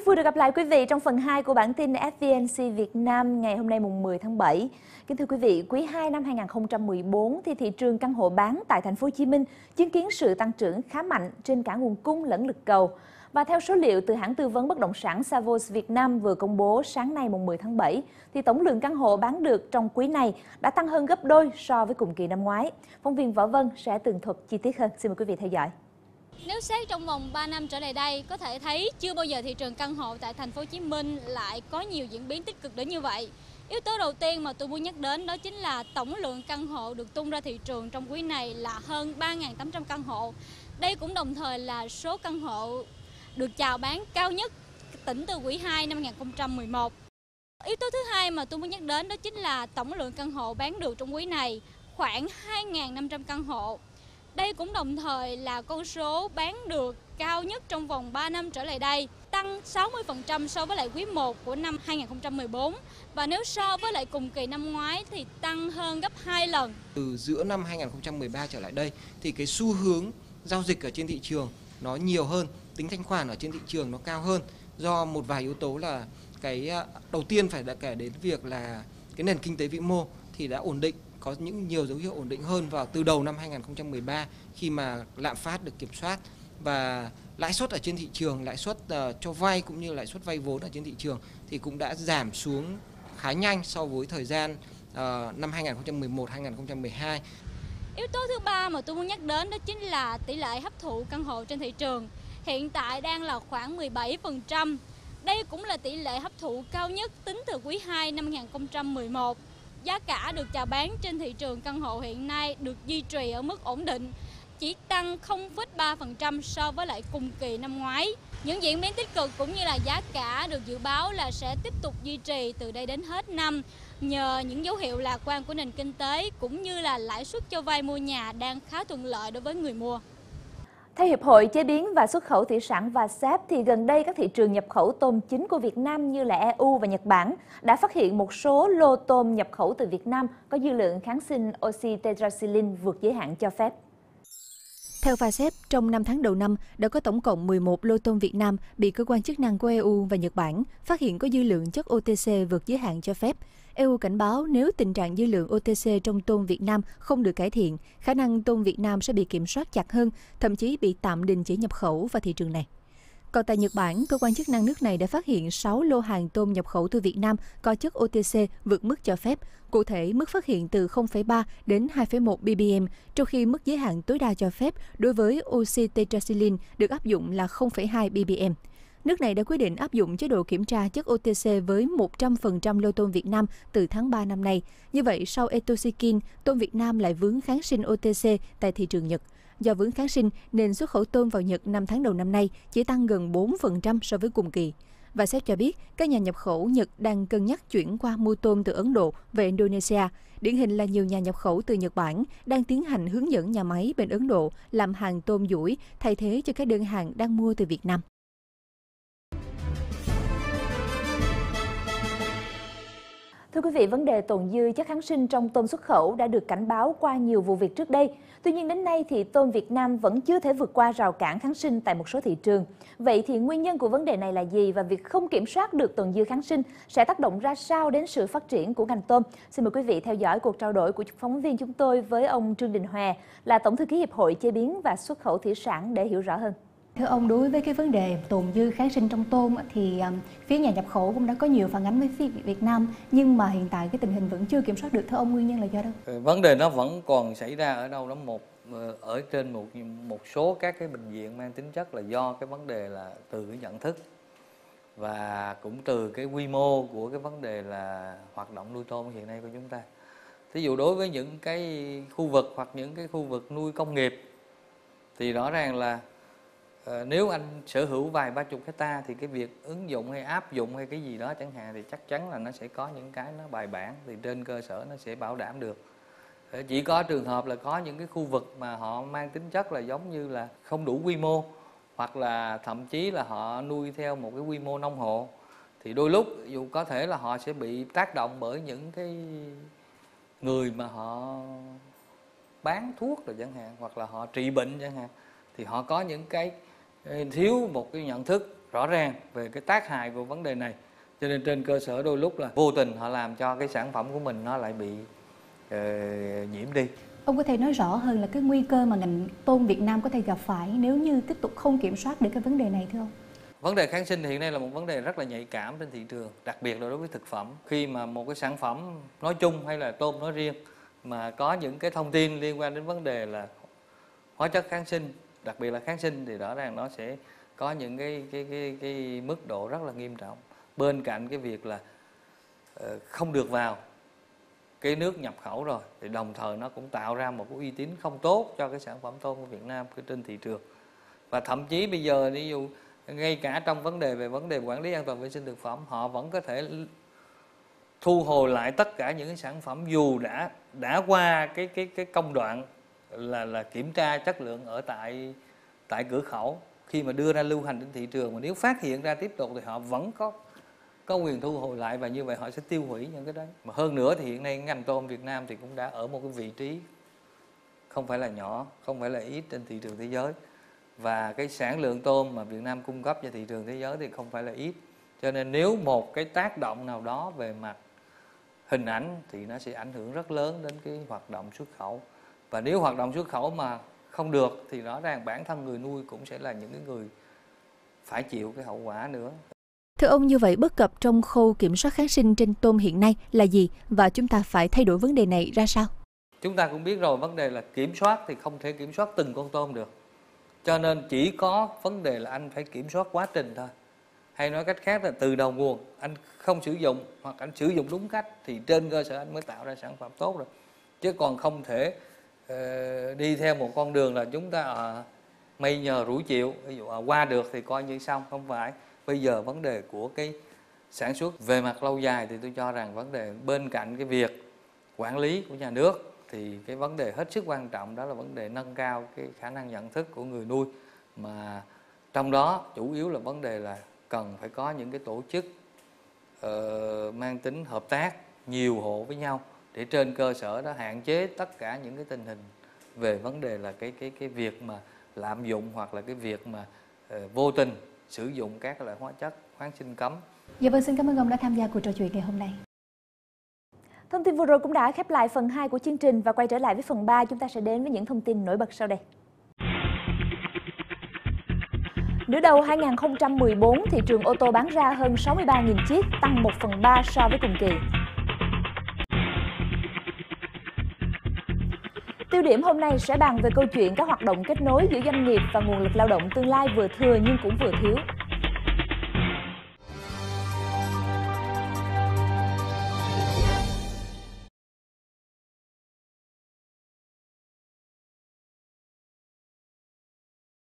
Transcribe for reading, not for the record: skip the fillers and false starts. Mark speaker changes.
Speaker 1: vui được gặp lại quý vị trong phần 2 của bản tin FVNC Việt Nam ngày hôm nay mùng 10 tháng 7. Kính thưa quý vị, quý 2 năm 2014 thì thị trường căn hộ bán tại thành phố Hồ Chí Minh chứng kiến sự tăng trưởng khá mạnh trên cả nguồn cung lẫn lực cầu. Và theo số liệu từ hãng tư vấn bất động sản Savills Việt Nam vừa công bố sáng nay mùng 10 tháng 7, thì tổng lượng căn hộ bán được trong quý này đã tăng hơn gấp đôi so với cùng kỳ năm ngoái. Phóng viên Võ Vân sẽ tường thuật chi tiết hơn. Xin mời quý vị theo dõi.
Speaker 2: Nếu xét trong vòng 3 năm trở lại đây, có thể thấy chưa bao giờ thị trường căn hộ tại thành phố Hồ Chí Minh lại có nhiều diễn biến tích cực đến như vậy. Yếu tố đầu tiên mà tôi muốn nhắc đến đó chính là tổng lượng căn hộ được tung ra thị trường trong quý này là hơn 3.800 căn hộ. Đây cũng đồng thời là số căn hộ được chào bán cao nhất tính từ quý 2 năm 2011. Yếu tố thứ hai mà tôi muốn nhắc đến đó chính là tổng lượng căn hộ bán được trong quý này khoảng 2.500 căn hộ. Đây cũng đồng thời là con số bán được cao nhất trong vòng 3 năm trở lại đây, tăng 60% so với lại quý 1 của năm 2014. Và nếu so với lại cùng kỳ năm ngoái thì tăng hơn gấp 2 lần.
Speaker 3: Từ giữa năm 2013 trở lại đây thì cái xu hướng giao dịch ở trên thị trường nó nhiều hơn, tính thanh khoản ở trên thị trường nó cao hơn. Do một vài yếu tố là cái đầu tiên phải kể đến việc là cái nền kinh tế vĩ mô thì đã ổn định, có những nhiều dấu hiệu ổn định hơn vào từ đầu năm 2013 khi mà lạm phát được kiểm soát và lãi suất ở trên thị trường, lãi suất cho vay cũng như lãi suất vay vốn ở trên thị trường thì cũng đã giảm xuống khá nhanh so với thời gian năm 2011-2012.
Speaker 2: Yếu tố thứ ba mà tôi muốn nhắc đến đó chính là tỷ lệ hấp thụ căn hộ trên thị trường. Hiện tại đang là khoảng 17%. Đây cũng là tỷ lệ hấp thụ cao nhất tính từ quý 2 năm 2011. Giá cả được chào bán trên thị trường căn hộ hiện nay được duy trì ở mức ổn định, chỉ tăng 0,3% so với lại cùng kỳ năm ngoái. Những diễn biến tích cực cũng như là giá cả được dự báo là sẽ tiếp tục duy trì từ đây đến hết năm, nhờ những dấu hiệu lạc quan của nền kinh tế cũng như là lãi suất cho vay mua nhà đang khá thuận lợi đối với người mua.
Speaker 1: Theo Hiệp hội Chế biến và Xuất khẩu Thủy sản VASEP thì gần đây các thị trường nhập khẩu tôm chính của Việt Nam như là EU và Nhật Bản đã phát hiện một số lô tôm nhập khẩu từ Việt Nam có dư lượng kháng sinh oxytetracycline vượt giới hạn cho phép.
Speaker 4: Theo VASEP, trong 5 tháng đầu năm đã có tổng cộng 11 lô tôm Việt Nam bị cơ quan chức năng của EU và Nhật Bản phát hiện có dư lượng chất OTC vượt giới hạn cho phép. EU cảnh báo nếu tình trạng dư lượng OTC trong tôm Việt Nam không được cải thiện, khả năng tôm Việt Nam sẽ bị kiểm soát chặt hơn, thậm chí bị tạm đình chỉ nhập khẩu vào thị trường này. Còn tại Nhật Bản, cơ quan chức năng nước này đã phát hiện 6 lô hàng tôm nhập khẩu từ Việt Nam có chất OTC vượt mức cho phép. Cụ thể, mức phát hiện từ 0,3 đến 2,1 ppm, trong khi mức giới hạn tối đa cho phép đối với oxytetracycline được áp dụng là 0,2 ppm. Nước này đã quyết định áp dụng chế độ kiểm tra chất OTC với 100% lô tôm Việt Nam từ tháng 3 năm nay. Như vậy, sau Etoxikin, tôm Việt Nam lại vướng kháng sinh OTC tại thị trường Nhật. Do vướng kháng sinh, nên xuất khẩu tôm vào Nhật 5 tháng đầu năm nay chỉ tăng gần 4% so với cùng kỳ. VASEP cho biết, các nhà nhập khẩu Nhật đang cân nhắc chuyển qua mua tôm từ Ấn Độ về Indonesia. Điển hình là nhiều nhà nhập khẩu từ Nhật Bản đang tiến hành hướng dẫn nhà máy bên Ấn Độ làm hàng tôm dũi thay thế cho các đơn hàng đang mua từ Việt Nam.
Speaker 1: Thưa quý vị, vấn đề tồn dư chất kháng sinh trong tôm xuất khẩu đã được cảnh báo qua nhiều vụ việc trước đây. Tuy nhiên đến nay thì tôm Việt Nam vẫn chưa thể vượt qua rào cản kháng sinh tại một số thị trường. Vậy thì nguyên nhân của vấn đề này là gì và việc không kiểm soát được tồn dư kháng sinh sẽ tác động ra sao đến sự phát triển của ngành tôm? Xin mời quý vị theo dõi cuộc trao đổi của phóng viên chúng tôi với ông Trương Đình Hòe, là Tổng thư ký Hiệp hội Chế biến và Xuất khẩu Thủy sản để hiểu rõ hơn.
Speaker 5: Thưa ông, đối với cái vấn đề tồn dư kháng sinh trong tôm thì phía nhà nhập khẩu cũng đã có nhiều phản ánh với phía Việt Nam, nhưng mà hiện tại cái tình hình vẫn chưa kiểm soát được. Thưa ông, nguyên nhân là do đâu?
Speaker 6: Vấn đề nó vẫn còn xảy ra ở đâu đó ở trên một số các cái bệnh viện mang tính chất là do cái vấn đề là từ cái nhận thức và cũng từ cái quy mô của cái vấn đề là hoạt động nuôi tôm hiện nay của chúng ta. Thí dụ đối với những cái khu vực hoặc những cái khu vực nuôi công nghiệp thì rõ ràng là nếu anh sở hữu vài 30 hectare thì cái việc ứng dụng hay áp dụng hay cái gì đó chẳng hạn thì chắc chắn là nó sẽ có những cái nó bài bản, thì trên cơ sở nó sẽ bảo đảm được. Chỉ có trường hợp là có những cái khu vực mà họ mang tính chất là giống như là không đủ quy mô, hoặc là thậm chí là họ nuôi theo một cái quy mô nông hộ, thì đôi lúc dù có thể là họ sẽ bị tác động bởi những cái người mà họ bán thuốc rồi chẳng hạn, hoặc là họ trị bệnh chẳng hạn, thì họ có những cái thiếu một cái nhận thức rõ ràng về cái tác hại của vấn đề này. Cho nên trên cơ sở đôi lúc là vô tình họ làm cho cái sản phẩm của mình nó lại bị nhiễm đi.
Speaker 5: Ông có thể nói rõ hơn là cái nguy cơ mà ngành tôm Việt Nam có thể gặp phải nếu như tiếp tục không kiểm soát được cái vấn đề này thưa ông?
Speaker 6: Vấn đề kháng sinh hiện nay là một vấn đề rất là nhạy cảm trên thị trường, đặc biệt là đối với thực phẩm. Khi mà một cái sản phẩm nói chung hay là tôm nói riêng mà có những cái thông tin liên quan đến vấn đề là hóa chất kháng sinh, đặc biệt là kháng sinh, thì rõ ràng nó sẽ có những cái mức độ rất là nghiêm trọng. Bên cạnh cái việc là không được vào cái nước nhập khẩu rồi, thì đồng thời nó cũng tạo ra một cái uy tín không tốt cho cái sản phẩm tôm của Việt Nam trên thị trường. Và thậm chí bây giờ ví dụ ngay cả trong vấn đề quản lý an toàn vệ sinh thực phẩm, họ vẫn có thể thu hồi lại tất cả những cái sản phẩm dù đã qua cái công đoạn là kiểm tra chất lượng ở tại cửa khẩu, khi mà đưa ra lưu hành trên thị trường, mà nếu phát hiện ra tiếp tục thì họ vẫn có quyền thu hồi lại, và như vậy họ sẽ tiêu hủy những cái đấy. Mà hơn nữa thì hiện nay ngành tôm Việt Nam thì cũng đã ở một cái vị trí không phải là nhỏ, không phải là ít trên thị trường thế giới, và cái sản lượng tôm mà Việt Nam cung cấp cho thị trường thế giới thì không phải là ít. Cho nên nếu một cái tác động nào đó về mặt hình ảnh thì nó sẽ ảnh hưởng rất lớn đến cái hoạt động xuất khẩu. Và nếu hoạt động xuất khẩu mà không được thì rõ ràng bản thân người nuôi cũng sẽ là những cái người phải chịu cái hậu quả nữa.
Speaker 4: Thưa ông, như vậy bất cập trong khâu kiểm soát kháng sinh trên tôm hiện nay là gì và chúng ta phải thay đổi vấn đề này ra sao?
Speaker 6: Chúng ta cũng biết rồi, vấn đề là kiểm soát thì không thể kiểm soát từng con tôm được. Cho nên chỉ có vấn đề là anh phải kiểm soát quá trình thôi. Hay nói cách khác là từ đầu nguồn anh không sử dụng hoặc anh sử dụng đúng cách thì trên cơ sở anh mới tạo ra sản phẩm tốt rồi. Chứ còn không thể đi theo một con đường là chúng ta mây nhờ rủi chịu, ví dụ qua được thì coi như xong. Không phải. Bây giờ vấn đề của cái sản xuất về mặt lâu dài thì tôi cho rằng vấn đề bên cạnh cái việc quản lý của nhà nước thì cái vấn đề hết sức quan trọng đó là vấn đề nâng cao cái khả năng nhận thức của người nuôi, mà trong đó chủ yếu là vấn đề là cần phải có những cái tổ chức mang tính hợp tác nhiều hộ với nhau, để trên cơ sở đó hạn chế tất cả những cái tình hình về vấn đề là cái việc mà lạm dụng hoặc là cái việc mà vô tình sử dụng các loại hóa chất kháng sinh cấm.
Speaker 5: Dạ vâng, xin cảm ơn ông đã tham gia cuộc trò chuyện ngày hôm nay.
Speaker 1: Thông tin vừa rồi cũng đã khép lại phần 2 của chương trình, và quay trở lại với phần 3, chúng ta sẽ đến với những thông tin nổi bật sau đây. Nửa đầu 2014, thị trường ô tô bán ra hơn 63.000 chiếc, tăng 1/3 so với cùng kỳ. Tiêu điểm hôm nay sẽ bàn về câu chuyện các hoạt động kết nối giữa doanh nghiệp và nguồn lực lao động tương lai vừa thừa nhưng cũng vừa thiếu.